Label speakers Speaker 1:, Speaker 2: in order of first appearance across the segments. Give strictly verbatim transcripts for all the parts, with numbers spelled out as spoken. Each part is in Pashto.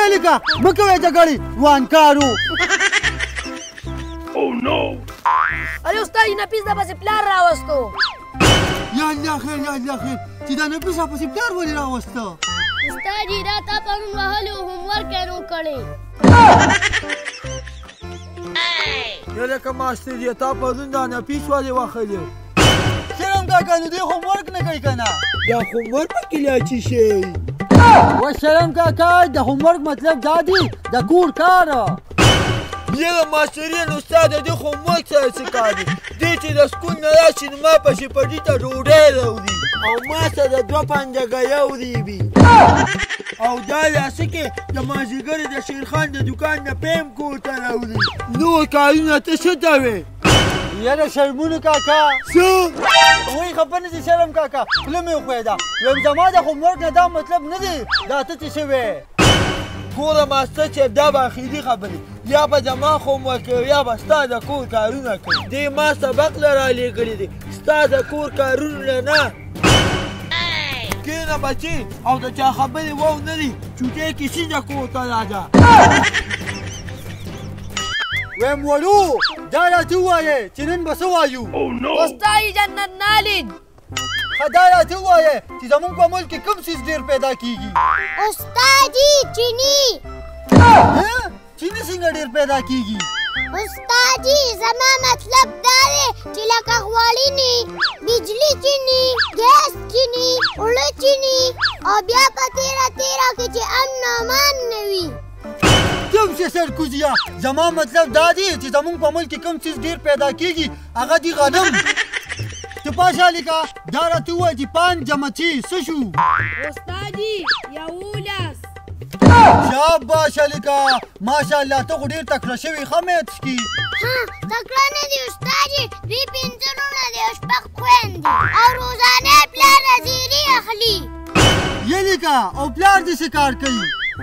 Speaker 1: یلیکه مکوې جګړې وانکارو.
Speaker 2: الو استاد نفیس دا پسې پلار راوستو.
Speaker 1: یا الله خیر یا الله خیر چې دا نفیس پسې پلار ولې راوسته؟
Speaker 2: استاد دا تا پرون وهلو هوم ورک یې نو کړی.
Speaker 1: یلیکه ماسټر یې تا پرون دا نفیس ولې وهلی؟ شرم کاکا نو دی هوم ورک نه کوي که نه؟ دا هوم ورک په کې لا څه شی؟ و شرم کاکا د هوم ورک مطلب دا دی د کور کار. یاره ماسټرین استاد د هوم ورک سره څه کار دی؟ دی چې د سکول نه راشي نو ما پسې پټي ته ډوډۍ راوړي او ما سره دوه پنجګۍ وریبي او دا داسې کې د مازدیګر د شیرخان د دوکان نه پیم کور ته راوړي. نور کارونه ته څه ته وې؟ یاره شرمونو کاکا څه؟ وایي خفه نه شي شرم کاکا خوله مې وښویده. وایم زما د هوم ورک نه دا مطلب نه دی دا ته څه شوې؟ ګوره ماسټر صاحب دا به اخري خبرې یا به زما هوم ورک کوي یا به ستا د کور کارونه کوي. دې ما سبق له رالېږلي دی ستا د کور کارونه نه. کښېنه بچي او د چا خبرې وو نه دي چوټۍ کې سیده کور ته راځه. ویم وړو دا راته ووایې چې نن به څه وایو؟
Speaker 2: استاد جنت نالید.
Speaker 1: ښه دا راته ووایې چې زموږ په ملک کې کوم څیز ډېر پیدا کېږي؟
Speaker 3: استاد چینی.
Speaker 1: چینی څنګه ډېر پیدا کېږي؟
Speaker 3: استاد زما مطلب دا دی چې لکه غوړي نی بجلی چینی ګیس چینی اوړه چینی او بیا په تیره تیره کې چې امن امان نه وي.
Speaker 1: کوم څه سرکوزیه زما مطلب دا دی چې زموږ په ملک کې کوم څیز ډېر پیدا کېږي هغه دی غنم. ته پاشه لیکه دا راته ووایه چې پنځ جمع چې څه شو؟
Speaker 2: استاد یولس.
Speaker 1: شاباش لیکه ماشاءالله ته خو ډېر تکړه شوې ښه میت څکي.
Speaker 3: ها تکړه نه دی استاد دوی پنځه وروڼه دي او شپږ خویندې او روزانه یې پلار نظیري اخلي.
Speaker 1: یې لیکه او پلار دې څه کار کوي؟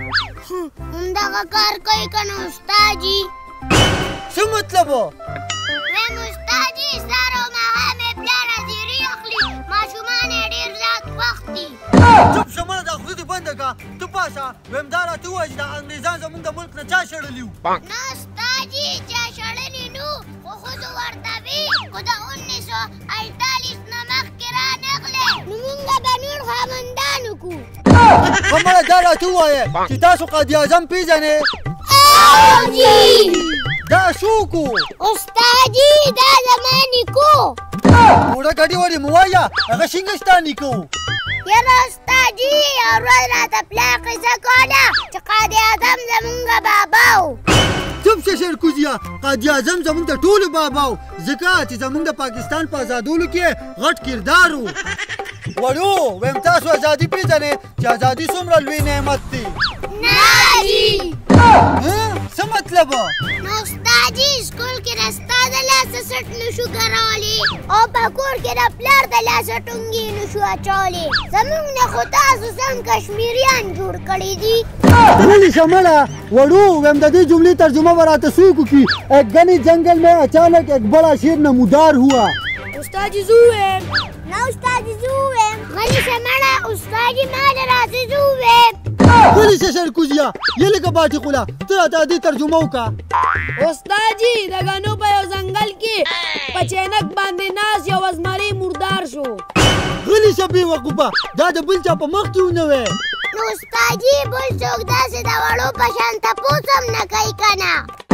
Speaker 3: همدغه کار کوي که نه استاد جي.
Speaker 1: څه مطلب و؟
Speaker 3: وایم استاد جي سهار او ماښام یې پلار نظیري اخلي ماشومان یې ډېر زیات خوښ دي.
Speaker 1: چپ شه مړه دا خوله دې بنده کړه. ته پاشه ویم دا راته ووایه چې دا انګریزان زموږ د ملک نه چا شړلي وو؟
Speaker 3: نه استاد جي چا شړلي نو خو ښځو ورته وي خو د انیس سو اړتالیس نه مخکې رانغلې نو موږ به نور خاوندان وکړو.
Speaker 1: خو مړه دا راته ووایه چې تاسو قاضي اعظم پېژنې؟
Speaker 3: او جي
Speaker 1: دا شوکو
Speaker 3: استاد جي دا زما نیکو.
Speaker 1: وړه ګډې ولې مو وایه هغه شینګه ستا نیکه و.
Speaker 3: یاره استاد جي یو ورځ راته پلار قصه کوله چې قاضي اعظم زمونږ بابا و.
Speaker 1: چپ شه شیرکوزیه قاضي اعظم زموږ د ټولو بابا و ځکه چې زموږ د پاکستان په ازادولو کې غټ کردار و. وړو ویم تاسو ازادي پېژنئ چې ازادي څومره لوی نعمت دی؟
Speaker 3: نه جي.
Speaker 1: څه مطلب؟
Speaker 3: نو استاد جي سکول کې د ستا د لاسه سټ نشو کرولی او په کور کې د پلار د لاسه ټونګې نشو اچولی. زموږ نه خو تاسو سم کشمیریان جوړ کړي دي.
Speaker 1: غلی شه مړه وړو ویم د دې جملې ترجمه به راته څوک وکړي؟ ایک گھنے جنگل میں اچانک ایک بڑا شیر نمودار ہوا.
Speaker 2: استاد جي زه ویم.
Speaker 3: نه استاد جي زه ویم. غلی شه مړه استاد جي ما د راسه زه ویم.
Speaker 1: غلی شه شیرکوزیه یې لږه باټې خوله ته راته دې ترجمه وکړه.
Speaker 2: استاد جي د غنو په یو ځنګل کې په چینک باندې ناست یو زمری مردار شو.
Speaker 1: غلی شه بې وقوفه دا د بل چا په مخ کې ونه وی.
Speaker 3: نو استاد جي بل څوک داسې د وړو په شان تپوس هم نه کوي که نه؟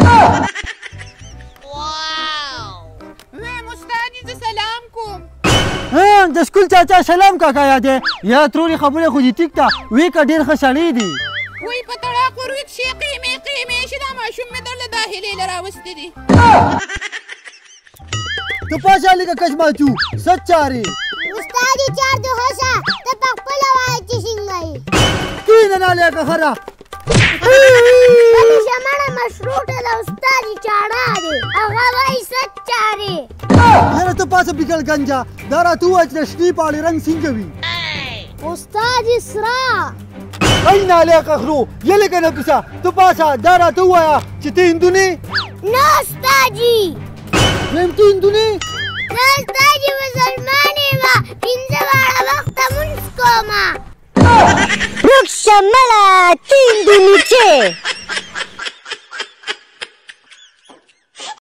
Speaker 4: ویم استاد جي زه سلام کوم.
Speaker 1: ها د سکول چاچا سلام کاکا یادې یا ترورې خبرې خو دې ټیک ته وی که ډېر ښه سړی دی.
Speaker 4: وایي په تړاق ورویت شي قیمې قیمې چې دا ماشوم مې درله داخلې له راوستی دی.
Speaker 1: ته پاشه لږه کشماچو ست چارې.
Speaker 3: استاد جي چار دې خوښه ته په خپله وایه چې څنګه یې.
Speaker 1: کښېنه نالیکه خره.
Speaker 3: غلی شه مړه مشروطه د استاد جي چاړه دی هغه وایي ست چارې.
Speaker 1: یاره ته پاسه بیکل گنجا دا راته ووایه چې د شنې پاڼې رنګ څنګه وي؟
Speaker 3: استاد جي سره.
Speaker 1: ای نالیکه خرو یې لږه نفیسه ته پاسه دا راته ووایه چې ته هندو نه یې؟
Speaker 3: نه استاد جي.
Speaker 1: ویم ته هندو نه یې؟
Speaker 3: نه استاد جي مسلمان یم پنځه واړه وخته مونځ کومه.
Speaker 5: ورک شه مړه ته هندو